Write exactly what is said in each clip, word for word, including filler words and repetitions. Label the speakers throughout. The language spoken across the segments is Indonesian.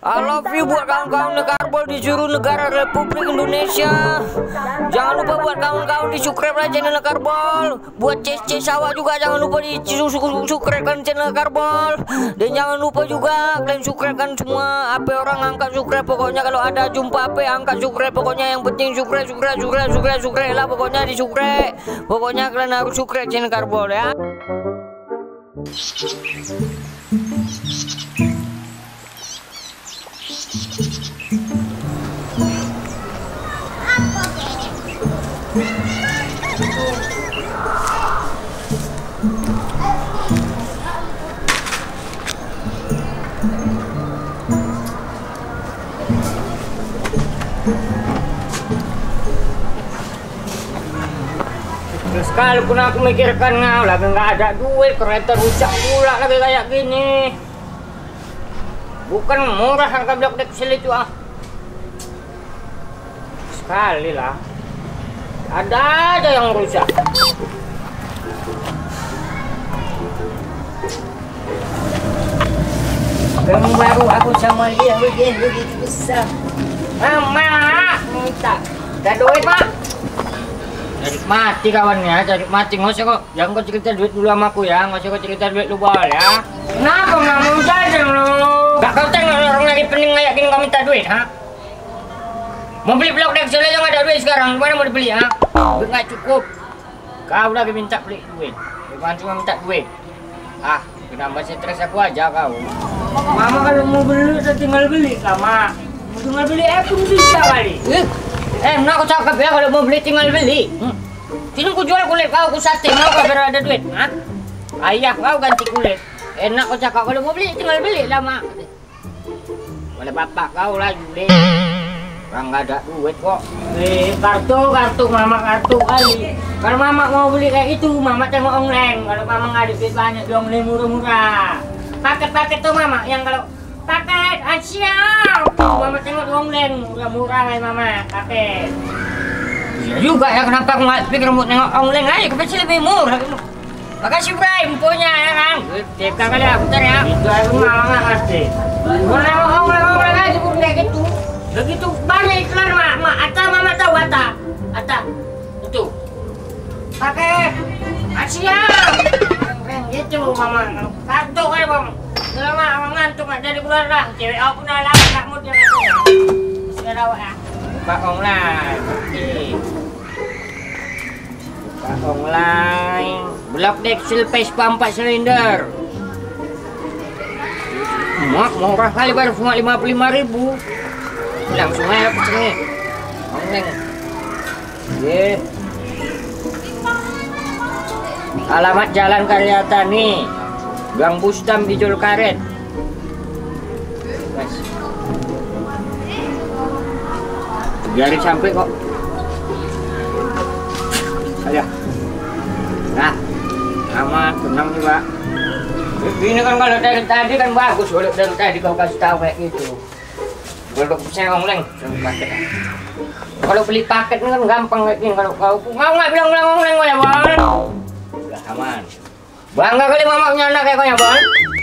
Speaker 1: I love you buat kawan-kawan Nekarbol di seluruh negara Republik Indonesia. Jangan lupa buat kawan-kawan di subscribe lah channel Nekarbol. Buat C-C sawah juga jangan lupa di subscribe kan channel Nekarbol. Dan jangan lupa juga kalian subscribe kan semua. Apa orang angkat subscribe, pokoknya kalau ada jumpa apa angkat subscribe. Pokoknya yang penting subscribe, subscribe, subscribe, subscribe, subscribe lah. Pokoknya di subscribe. Pokoknya kalian harus subscribe channel Nekarbol ya. Sekali pun aku mikirkan ngau lagi nggak ada duit, kereta rusak pula lagi kayak gini. Bukan murah harga blok deksel itu ah. Sekali lah. Ada aja yang rusak. Kamu baru aku sama dia begini begitu besar. Mama minta. Ada duit pak? Cari mati kawannya, cari mati. Nggak usah kok, jangan kau cerita duit dulu sama aku ya. Nggak usah kau cerita duit lu bol ya. Kenapa nggak mau jajan lu? Gak kau tengok orang lagi pening kayak gini kau minta duit, ha? Mau beli blok deksel aja nggak ada duit sekarang. Gimana mau dibeli, ha? Duit nggak cukup. Kau lagi minta beli duit. Bukan cuma minta duit. Ah, kenapa stres aku aja kau? Mama kalau mau beli, saya tinggal beli lah, Mak. Mau tinggal beli, eh pun bisa kali. Eh, nak aku cakap ya kalau mau beli tinggal beli. Hmm. Sini aku jual kulit kau, aku sate, mau kau biar ada duit, ha? Ayah kau ganti kulit. Enak kau cakap kalau mau beli tinggal beli lah, Mak. Oleh bapak kau lah beli. Orang nggak ada duit kok. Eh, kartu, kartu, mama kartu kali. Kalau mama mau beli kayak itu, mama tengok online. Kalau mama nggak ada duit banyak, dia beli murah-murah. Paket-paket tuh mama, yang kalau paket Asia, mama tengok online, murah-murah lah mama, paket. Iya juga ya, kenapa aku nggak pikir mau nengok online aja, kepecil lebih murah. Makasih Bray, punya ya kan? Teka kali ya, bentar ya. Itu aku malah nggak ngerti. Mau nengok online-online aja, pun kayak gitu. Begitu banyak iklan mak, mak, Ata mama tahu Ata, Ata, itu. Paket Asia, keren gitu mama. Kartu kayak bang. Lama abang ngantuk nggak jadi keluar lah. Cewek aku pun lama nggak mau dia katanya. Masih rawat ya. Buka online. Oke. Buka online. Blok deksel Vespa empat silinder. Mak murah kali baru cuma lima puluh lima ribu. Langsung aja pesennya. Online. Oke. Alamat Jalan Karyatani. Gang Bustam di Jol Karet. Mas. Biarin sampai kok. Ayo. Nah. Aman, tenang juga. Ini kan kalau dari tadi kan bagus, kalau dari tadi kau kasih tahu kayak gitu. Kalau saya online, paket. Kalau beli paket ini kan gampang kayak gini. Kalau kau mau nggak bilang-bilang online ya, Bang? Udah aman. Bangga kali mama punya anak kayak kau ya, Bang?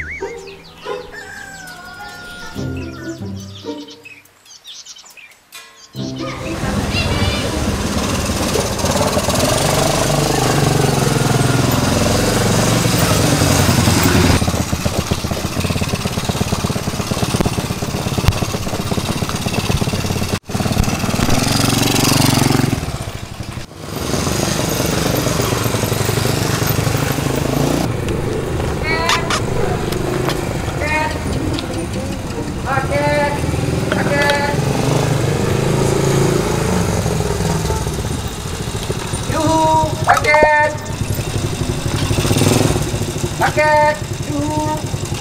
Speaker 1: Paket, paket, yuh.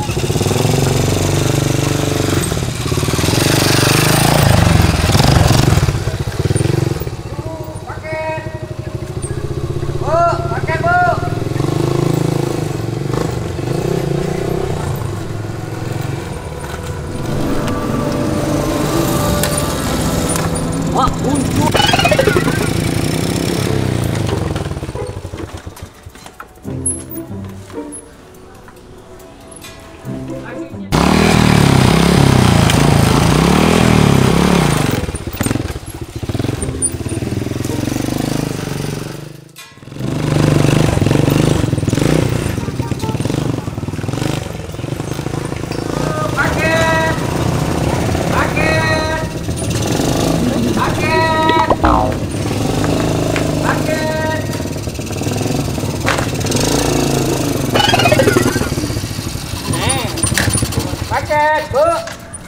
Speaker 1: Paket, bu, paket bu. Wah, untuk.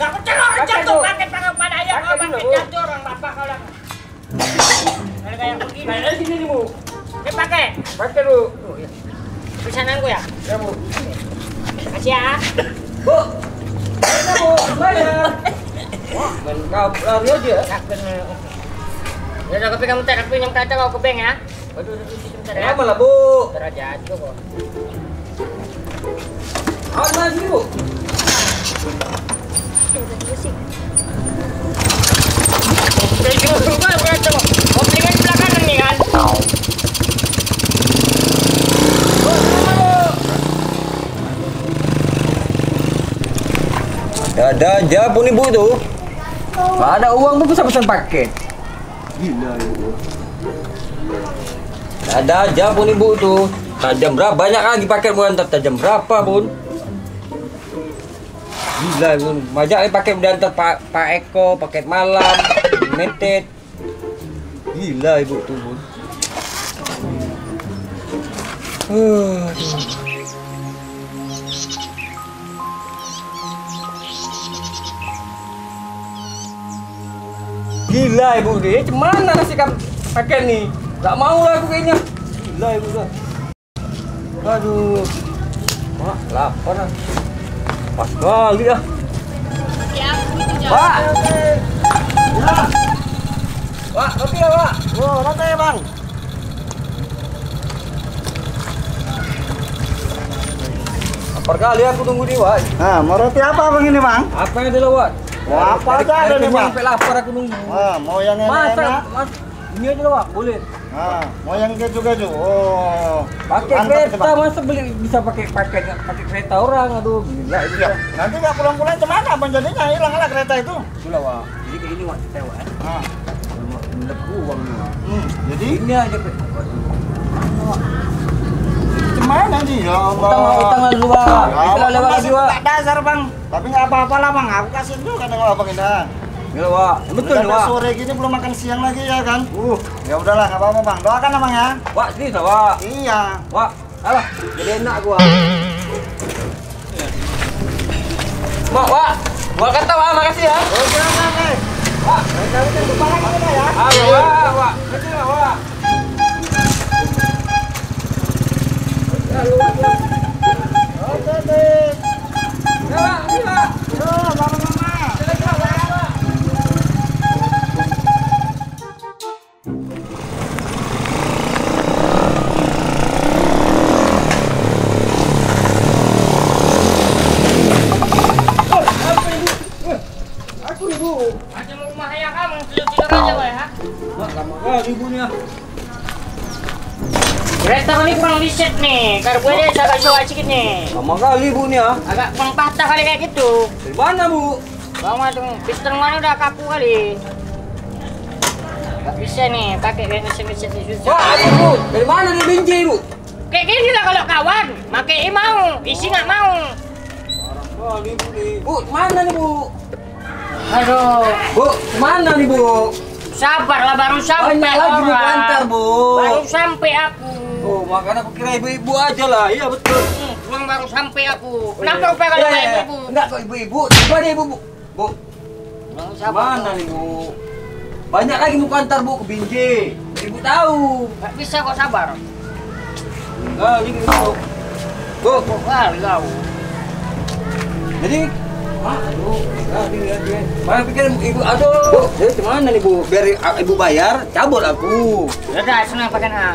Speaker 1: Gak percaya orang jatuh pakai tangan pada ayam kau pakai jatuh orang bapak kau lah. Kalau kayak begini. Kayak sini nih bu. Ini pakai. Pakai dulu. Pesananku ya. Ya bu. Kasih ya. Bu. Mana bu? Bayar. Wah, main kau lari aja. Tak benar. Ya udah kopi kamu tak aku pinjam kaca kau ke bank ya. Waduh, udah pinjam kaca ya. Apa lah bu? Terajat kok. Awak mana sini bu? Koplingan sebelah kanan nih kan?
Speaker 2: Ada aja pun ibu itu. Gak ada uang tuh bisa pesan paket. Gila ibu. Ada aja pun ibu tuh. Tajam berapa? Banyak lagi paket mau antar tajam berapa pun. Gila pun. Banyak lagi paket udah antar Pak Pak Eko, paket malam, United. Gila ibu tuh pun. Uh. Gila ibu deh, cemana nasi kamu pakai nih? Gak mau lah aku kayaknya. Gila ibu dah. Aduh, mak lapar ah. Pas kali ah. Pak, ya. Pak, kopi ya pak. Oh, roti ya bang. Lapar kali aku tunggu nih pak.
Speaker 3: Nah, mau roti apa bang ini bang?
Speaker 2: Apa yang ada lewat?
Speaker 3: Mau apa aja ada nih bang?
Speaker 2: Sampai lapar aku nunggu.
Speaker 3: Wah, mau yang
Speaker 2: Masa,
Speaker 3: enak-enak?
Speaker 2: mas, ini aja lah, Pak. Boleh.
Speaker 3: Nah, mau yang keju keju. Oh,
Speaker 2: Pakai
Speaker 3: mantap nih,
Speaker 2: kereta,
Speaker 3: Bang.
Speaker 2: masa beli bisa pakai pakai pakai kereta orang, aduh gila itu.
Speaker 3: Iya. Nanti nggak pulang-pulang kemana bang jadinya hilang lah kereta itu.
Speaker 2: Gila Wak. Jadi kayak ini Wak, sewa ya.
Speaker 3: Nah,
Speaker 2: Bener uang nih Wak.
Speaker 3: hmm, jadi
Speaker 2: Ini aja Pak.
Speaker 3: gimana nih ya Allah?
Speaker 2: Utang utang lah dulu Wak.
Speaker 3: Ya,
Speaker 2: Kita lewat lagi Wak.
Speaker 3: tak dasar bang. Tapi nggak apa-apa lah bang. Aku kasih juga dengan abang ini.
Speaker 2: Gila Wak. Betul nih
Speaker 3: Udah
Speaker 2: Wak.
Speaker 3: sore gini belum makan siang lagi ya kan? Uh, ya udahlah nggak apa-apa bang. Doakan abang ya.
Speaker 2: Wak, sini dah Wak.
Speaker 3: Iya.
Speaker 2: Wak, alah. Jadi enak gua. Mak, Wak. Wak kata Wak, makasih ya.
Speaker 3: Oke, oke, oke.
Speaker 2: Wak,
Speaker 3: Lain-lain kita jumpa lagi kita ya.
Speaker 2: ah, Wak, Wak. Makasih lah Wak.
Speaker 3: Oke, oke.
Speaker 2: Ya Wak, makasih Wak.
Speaker 3: Yo, mama-mama.
Speaker 2: Aku ibu.
Speaker 1: Macam rumah ayah kamu, tidur-tidur aja Pak ya.
Speaker 2: Mak, lama kali ibunya.
Speaker 1: Kereta ini kurang riset nih, karbunya agak jauh sedikit nih.
Speaker 2: Lama kali ibunya.
Speaker 1: Agak kurang patah kali kayak gitu.
Speaker 2: Dari mana bu?
Speaker 1: Bang tuh piston mana udah kaku kali. Gak bisa nih, pakai kayak mesin-mesin itu susah.
Speaker 2: Wah, apa bu? Dari mana dia benci bu?
Speaker 1: Kayak gini lah kalau kawan, pakai mau, isi nggak mau.
Speaker 2: Parah kali bu nih. Bu, mana nih bu?
Speaker 1: Aduh,
Speaker 2: Bu, mana nih bu?
Speaker 1: sabar lah baru sampai
Speaker 2: Banyak lagi mau antar bu.
Speaker 1: Baru sampai aku.
Speaker 2: Oh, makanya aku kira ibu-ibu aja lah. Iya betul.
Speaker 1: Hmm, pulang baru sampai aku. Kenapa lupa kalau
Speaker 2: Iya, iya.
Speaker 1: ibu?
Speaker 2: Enggak kok ibu-ibu. Coba deh ibu bu. Bu,
Speaker 1: Bang, sabar.
Speaker 2: mana nih bu? Banyak lagi mau antar bu ke Binjai. Ibu tahu.
Speaker 1: Gak bisa kok sabar.
Speaker 2: Enggak, ini bu. Bu,
Speaker 1: Wah, kau.
Speaker 2: jadi ah, aduh, enggak, ini lihat dia. Mana pikir ibu, aduh, jadi gimana nih bu? Biar i- ibu bayar, cabut aku.
Speaker 1: Udah, senang pakai A.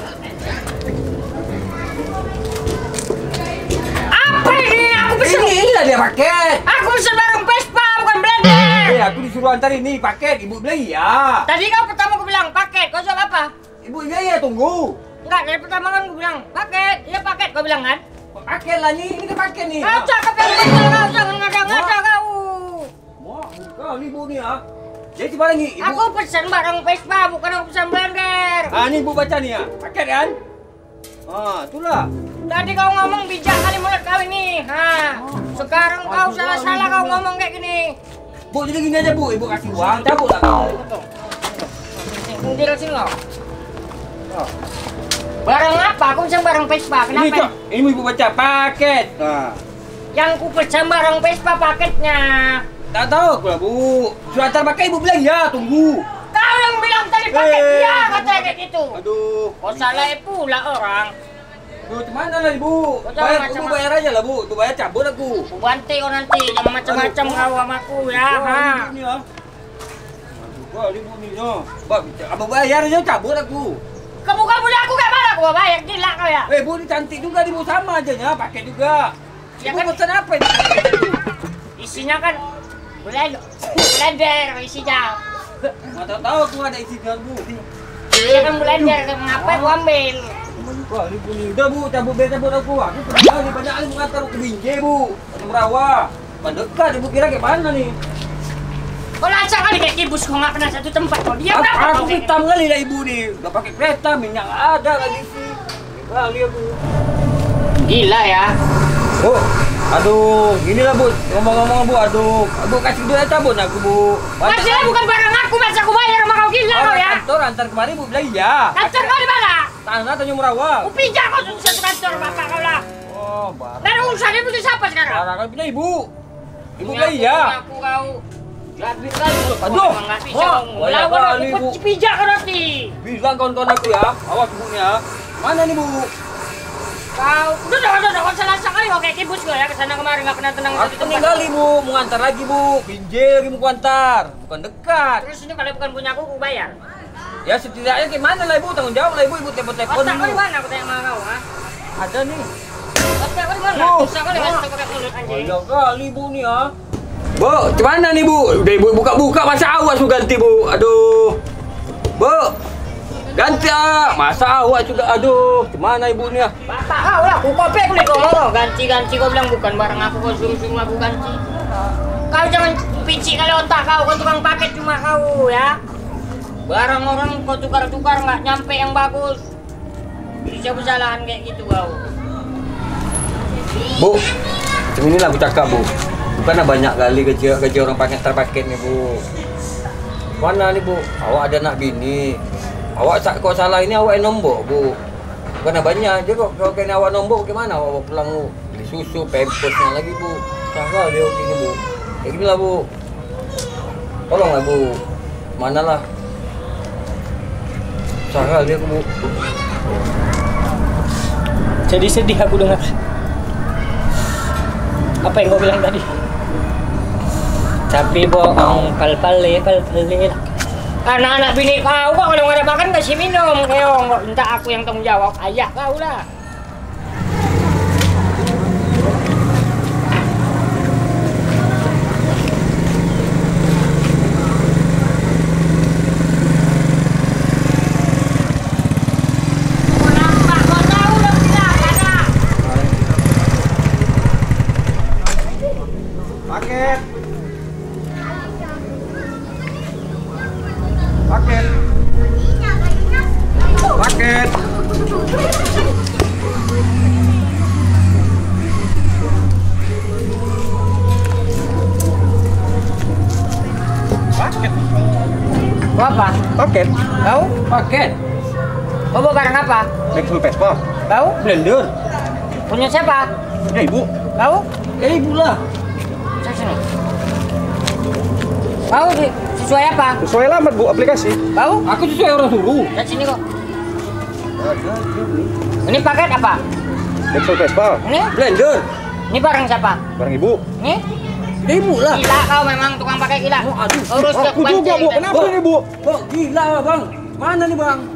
Speaker 1: Apa ini? Aku pesen.
Speaker 2: Ini, inilah dia paket.
Speaker 1: Aku pesen barang Vespa, bukan blender.
Speaker 2: Eh, aku disuruh antar ini paket, ibu beli ya.
Speaker 1: Tadi kau pertama aku bilang paket, kau jawab apa?
Speaker 2: Ibu iya ya tunggu.
Speaker 1: Enggak, dari pertama kan aku bilang paket. Iya paket, kau bilang kan?
Speaker 2: Paket lah nih, ini paket nih.
Speaker 1: Kau cakap yang betul, kau jangan ngada-ngada kau.
Speaker 2: Mau, kau ibu nih ya. Jadi gimana nih? Ibu.
Speaker 1: Aku pesen barang Vespa, bukan aku pesen blender.
Speaker 2: Ah, ini ibu baca nih ya. Paket kan? Ah, itulah.
Speaker 1: Tadi kau ngomong bijak kali mulut kau ini. Ha. Sekarang kau salah-salah kau ngomong kayak gini.
Speaker 2: Bu, jadi gini aja bu, ibu kasih uang, cabut lah kau.
Speaker 1: Kuntil sini lo. Barang apa? Aku pesen barang Vespa.
Speaker 2: Ini
Speaker 1: Kenapa?
Speaker 2: cok, ini ibu baca paket. Nah.
Speaker 1: Yang ku pesen barang Vespa paketnya.
Speaker 2: Tak tahu aku lah, Bu. Sudah antar pakai Ibu bilang ya, tunggu.
Speaker 1: Kau yang bilang tadi pakai
Speaker 2: Eh,
Speaker 1: dia katanya kayak gitu.
Speaker 2: Aduh.
Speaker 1: Kau salah pula orang.
Speaker 2: Aduh, cuman lah Ibu.
Speaker 1: Kau jangan
Speaker 2: Bayar,
Speaker 1: macam-
Speaker 2: Ibu bayar aja lah, Bu. Tuh bayar cabut aku.
Speaker 1: Aku banti kau nanti, jangan macam-macam kau sama aku ya.
Speaker 2: Wah,
Speaker 1: Ha.
Speaker 2: Ibu ni ah. Aduh, wah, Ibu ni no. Bab, abang bayar aja cabut aku.
Speaker 1: Kamu kamu boleh aku gak marah, gua bayar gila kau ya.
Speaker 2: Eh, Bu ni cantik juga Ibu sama aja ya, pakai juga.
Speaker 1: Ya
Speaker 2: Ibu
Speaker 1: kan?
Speaker 2: pesan apa ini?
Speaker 1: Isinya kan blender, blender isinya.
Speaker 2: Mata tahu aku ada isi dalam Bu.
Speaker 1: Iya kan blender, ngapa gua ambil?
Speaker 2: Wah, Ibu ni. Udah Bu, cabut biar cabut aku. Aku pernah ni banyak kali mengantar ke Binjai Bu. Ke Merawa. Mendekat Ibu kira kayak mana nih?
Speaker 1: Kau lancar kali kayak kibus, kau nggak pernah satu tempat. Kau dia berapa?
Speaker 2: Aku
Speaker 1: kau kayak
Speaker 2: hitam kali lah Ibu nih. Udah pakai kereta, minyak nggak ada lagi sih. Kali aku.
Speaker 1: Gila ya.
Speaker 2: Bu, aduh, inilah Bu. Ngomong-ngomong Bu, aduh. Bu kasih duit cabut aku Bu.
Speaker 1: Masih bukan barang aku, masa aku bayar sama kau gila kau ya.
Speaker 2: Kantor antar kemarin Bu bilang iya.
Speaker 1: Kantor kau di mana?
Speaker 2: Tanah Tanjung Merawa.
Speaker 1: Aku pinjam kau satu kantor bapak kau lah.
Speaker 2: Oh, barang.
Speaker 1: Dari urusan itu di siapa sekarang?
Speaker 2: Barang kan punya Ibu. Ibu
Speaker 1: Punya
Speaker 2: bilang
Speaker 1: aku,
Speaker 2: iya.
Speaker 1: punya aku kau. Jadi kali lu.
Speaker 2: Aduh.
Speaker 1: Nggak bisa
Speaker 2: Wah,
Speaker 1: kau
Speaker 2: banyak
Speaker 1: melawan
Speaker 2: kali,
Speaker 1: aku
Speaker 2: Bu.
Speaker 1: pijak kau nanti.
Speaker 2: Bilang kawan-kawan aku ya. Awas Bu ya. Mana nih Bu?
Speaker 1: Kau, udah udah udah kau salah sekali kau kayak kibus gua ya kesana kemari nggak pernah tenang
Speaker 2: Aku
Speaker 1: satu tempat.
Speaker 2: kali Bu, mau antar lagi Bu. Binjai lagi mau antar, bukan dekat.
Speaker 1: Terus ini kalau bukan punya aku, aku bayar.
Speaker 2: Ya setidaknya gimana lah Ibu, tanggung jawab lah Ibu, Ibu telepon-telepon
Speaker 1: Otak kau di
Speaker 2: dulu.
Speaker 1: mana aku tanya sama kau, ha?
Speaker 2: Ada nih.
Speaker 1: Otak kau di mana?
Speaker 2: Oh,
Speaker 1: Bisa kau dengan
Speaker 2: wah.
Speaker 1: satu pakai mulut anjing.
Speaker 2: Banyak kali Bu nih ya. Bu, gimana nih Bu? Udah Ibu buka-buka masa awak suruh ganti Bu. Aduh. Bu. Ganti ah. Masa awak juga aduh. Gimana Ibu nih ya?
Speaker 1: Bapak kau lah, aku kopek boleh kau ngomong. Ganti-ganti kau bilang bukan barang aku, kau suruh-suruh aku ganti. Kau jangan picik kali otak kau, kau tukang paket cuma kau ya. Barang orang kau tukar-tukar nggak nyampe yang bagus. Bisa kesalahan kayak gitu kau.
Speaker 2: Bu. Inilah aku cakap Bu. Bukannya banyak kali kerja kerja orang paket terpaket nih Bu. Mana nih Bu? Awak ada anak bini. Awak sak kau salah ini awak yang nombok Bu. Bukannya banyak je kok kalau kena awak nombok bagaimana awak pulang Bu? Beli susu, pampersnya lagi Bu. Salah dia gini Bu. Kayak gini lah Bu. Tolonglah Bu. Manalah. Salah dia Bu.
Speaker 1: Jadi sedih aku dengar. Apa yang kau bilang tadi? Tapi bohong, pal-pale, pal-pale. Anak-anak bini kau kok kalau nggak ada makan kasih minum, keong. Kok minta aku yang tanggung jawab, ayah kau lah. Kau nampak, kau tahu dong bilang, anak.
Speaker 3: Paket. Paket. Paket. Paket.
Speaker 1: Kau apa?
Speaker 3: Paket.
Speaker 1: Kau?
Speaker 2: Paket.
Speaker 1: Kau bawa barang apa?
Speaker 3: Nexus Vespa.
Speaker 1: Kau?
Speaker 2: Blender.
Speaker 1: Punya siapa?
Speaker 3: Ya Ibu.
Speaker 1: Kau?
Speaker 2: Eh Ibu lah.
Speaker 1: Saya sini. Kau di- sesuai apa?
Speaker 3: Sesuai alamat Bu aplikasi.
Speaker 1: Kau?
Speaker 2: Aku sesuai orang suruh.
Speaker 1: Lihat sini kok. Ini paket apa?
Speaker 3: Nexus Vespa.
Speaker 1: Ini?
Speaker 2: Blender.
Speaker 1: Ini barang siapa?
Speaker 3: Barang Ibu.
Speaker 1: Ini?
Speaker 2: Eh Ibu lah.
Speaker 1: Gila kau memang tukang pakai gila.
Speaker 2: Oh, aduh.
Speaker 1: Urus
Speaker 3: Aku juga Bu. Kenapa
Speaker 2: Bu.
Speaker 3: ini Bu?
Speaker 2: Kok gila Bang? Mana nih Bang?